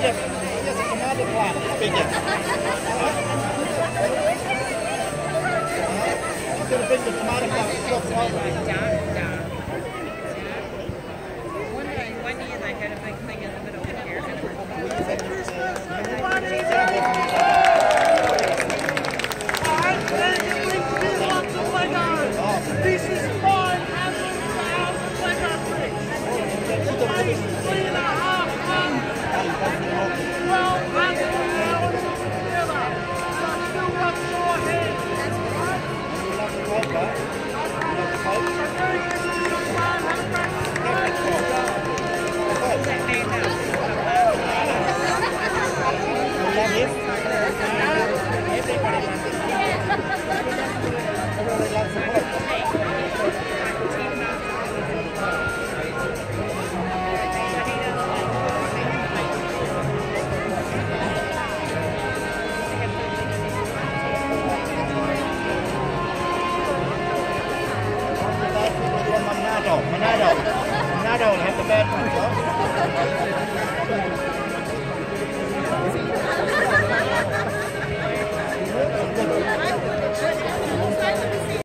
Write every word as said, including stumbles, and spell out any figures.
tomato, here's a tomato plant. Bigger. I'm going to bring the tomato plant across over. One day, one year they had a big thing in the middle of here. This is fun, have some sound, like our bricks. Three and a half tons. Well, that's an hour together. So I still got sore hands. Manado, Manado, Manado will have the bad ones, huh?